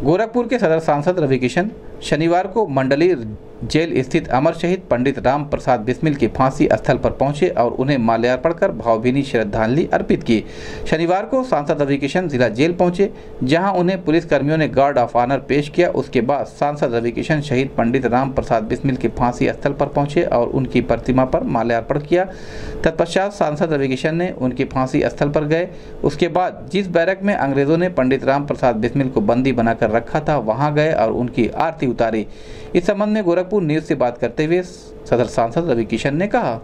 गोरखपुर के सदर सांसद रवि किशन शनिवार को मंडली जेल स्थित अमर शहीद पंडित राम प्रसाद बिस्मिल के फांसी स्थल पर पहुंचे और उन्हें माल्यार्पण कर भावभीनी श्रद्धांजलि अर्पित की। शनिवार को सांसद रवि किशन जिला जेल पहुंचे, जहां उन्हें पुलिस कर्मियों ने गार्ड ऑफ ऑनर पेश किया। उसके बाद सांसद रवि किशन शहीद पंडित राम प्रसाद बिस्मिल के फांसी स्थल पर पहुंचे और उनकी प्रतिमा पर माल्यार्पण किया। तत्पश्चात सांसद रवि किशन ने उनके फांसी स्थल पर गए। उसके बाद जिस बैरक में अंग्रेजों ने पंडित राम प्रसाद बिस्मिल को बंदी बनाकर रखा था, वहां गए और उनकी आरती उतारी। इस संबंध में गोरखपुर न्यूज से बात करते हुए सदर सांसद रवि किशन ने कहा,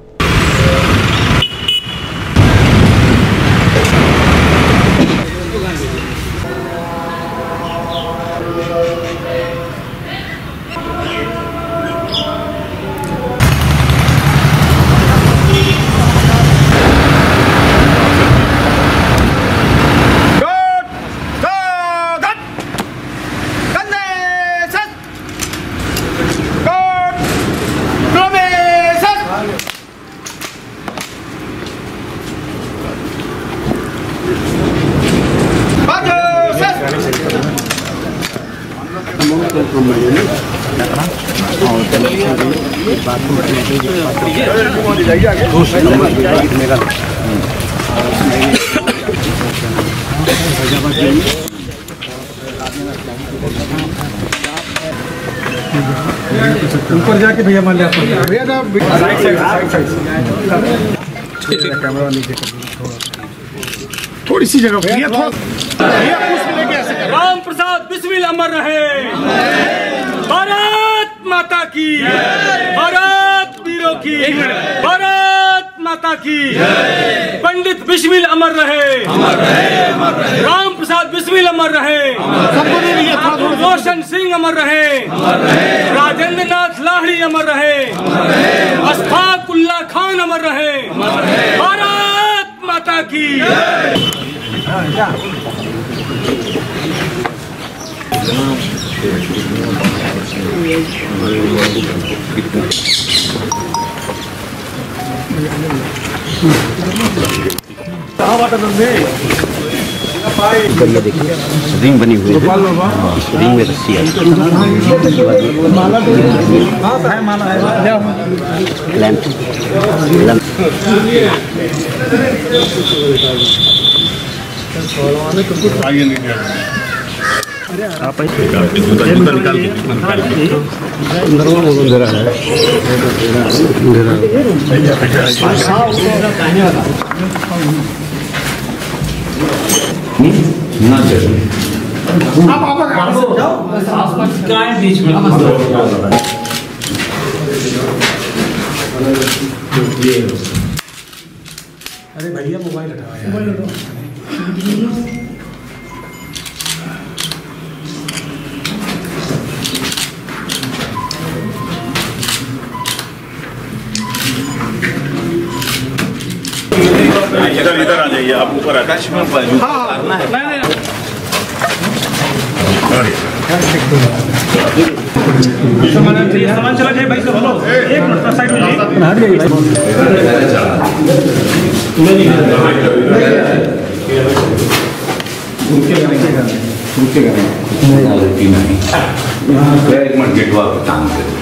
ऊपर जाके भैया मान लिया भैया ना कैमरा नीचे थोड़ी सी जगह भैया राम प्रसाद बिस्मिल अमर रहे। भारत माता की, भारत वीरों की, भारत माता की। पंडित बिस्मिल अमर रहे, राम प्रसाद बिस्मिल अमर रहे, रोशन सिंह अमर रहे, राजेंद्र नाथ लाहिड़ी अमर रहे, अशफाक उल्ला खान अमर रहे। भारत माता की। ये देखिए रिंग बनी हुई है, रिंग में रस्सी है, लैंप आप जूता निकाल ना बीच में अरे भैया मोबाइल हटाओ। इधर आ जाइए, आप ऊपर आकाश में करना है। सामान चला जाए भाई, एक मिनट साइड एक मिनट गेटवा काम करें।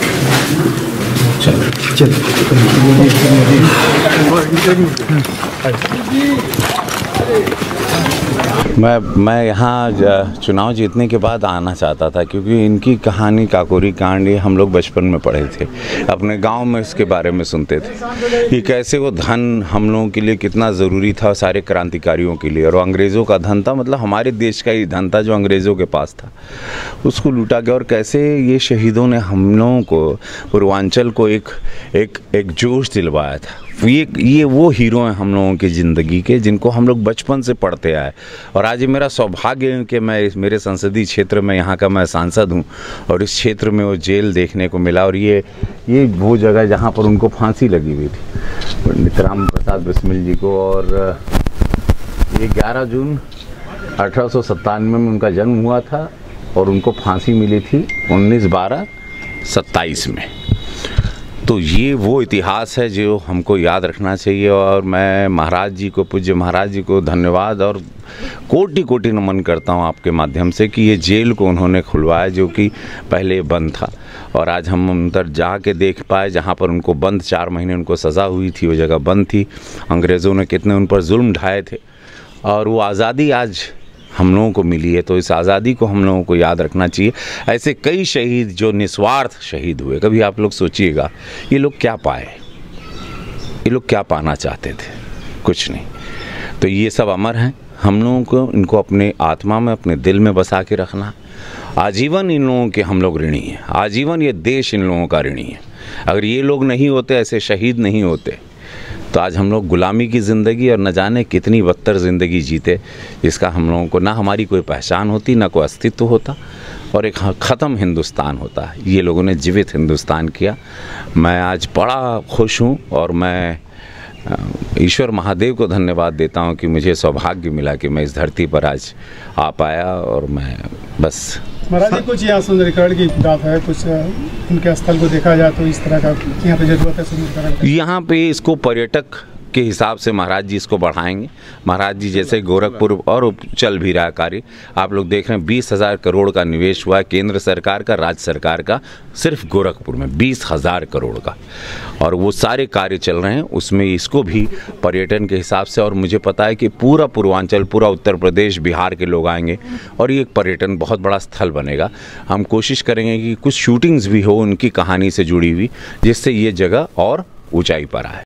मैं यहाँ चुनाव जीतने के बाद आना चाहता था, क्योंकि इनकी कहानी काकोरी कांड ये हम लोग बचपन में पढ़े थे, अपने गांव में इसके बारे में सुनते थे कि कैसे वो धन हम लोगों के लिए कितना ज़रूरी था, सारे क्रांतिकारियों के लिए। और अंग्रेज़ों का धन था, मतलब हमारे देश का ही धन था जो अंग्रेज़ों के पास था, उसको लूटा गया। और कैसे ये शहीदों ने हम लोगों को, पूर्वांचल को एक जोश दिलवाया था। ये वो हीरो हैं हम लोगों की ज़िंदगी के, जिनको हम लोग बचपन से पढ़ते आए। और आज ये मेरा सौभाग्य है कि मैं मेरे संसदीय क्षेत्र में यहाँ का मैं सांसद हूँ और इस क्षेत्र में वो जेल देखने को मिला। और ये वो जगह जहाँ पर उनको फांसी लगी हुई थी पंडित राम प्रसाद बिस्मिल जी को। और ये 11 जून 1897 में उनका जन्म हुआ था और उनको फांसी मिली थी 19/12/27 में। तो ये वो इतिहास है जो हमको याद रखना चाहिए। और मैं महाराज जी को, पूज्य महाराज जी को धन्यवाद और कोटि कोटि नमन करता हूँ आपके माध्यम से कि ये जेल को उन्होंने खुलवाया जो कि पहले बंद था। और आज हम अंदर जा के देख पाए, जहाँ पर उनको बंद 4 महीने उनको सज़ा हुई थी, वो जगह बंद थी। अंग्रेज़ों ने कितने उन पर जुल्म ढाए थे और वो आज़ादी आज हम लोगों को मिली है। तो इस आज़ादी को हम लोगों को याद रखना चाहिए। ऐसे कई शहीद जो निस्वार्थ शहीद हुए, कभी आप लोग सोचिएगा ये लोग क्या पाए, ये लोग क्या पाना चाहते थे? कुछ नहीं। तो ये सब अमर हैं। हम लोगों को इनको अपने आत्मा में, अपने दिल में बसा के रखना। आजीवन इन लोगों के हम लोग ऋणी हैं। आजीवन ये देश इन लोगों का ऋणी है। अगर ये लोग नहीं होते, ऐसे शहीद नहीं होते, तो आज हम लोग गुलामी की ज़िंदगी और न जाने कितनी बदतर ज़िंदगी जीते, जिसका हम लोगों को ना हमारी कोई पहचान होती, ना कोई अस्तित्व होता और एक ख़त्म हिंदुस्तान होता। ये लोगों ने जीवित हिंदुस्तान किया। मैं आज बड़ा खुश हूँ और मैं ईश्वर महादेव को धन्यवाद देता हूँ कि मुझे सौभाग्य मिला कि मैं इस धरती पर आज आ पाया। और मैं बस महाराज जी, कुछ यहाँ सुंदरीकरण की बात है, कुछ इनके स्थल को देखा जाए तो इस तरह का यहाँ पे जरूरत है सुंदरीकरण। यहाँ पे इसको पर्यटक के हिसाब से महाराज जी इसको बढ़ाएंगे। महाराज जी जैसे गोरखपुर और चल भी रहा कार्य, आप लोग देख रहे हैं 20,000 करोड़ का निवेश हुआ है केंद्र सरकार का, राज्य सरकार का, सिर्फ गोरखपुर में 20,000 करोड़ का। और वो सारे कार्य चल रहे हैं, उसमें इसको भी पर्यटन के हिसाब से। और मुझे पता है कि पूरा पूर्वांचल, पूरा उत्तर प्रदेश, बिहार के लोग आएंगे और ये एक पर्यटन बहुत बड़ा स्थल बनेगा। हम कोशिश करेंगे कि कुछ शूटिंग्स भी हो उनकी कहानी से जुड़ी हुई, जिससे ये जगह और ऊंचाई पर आए।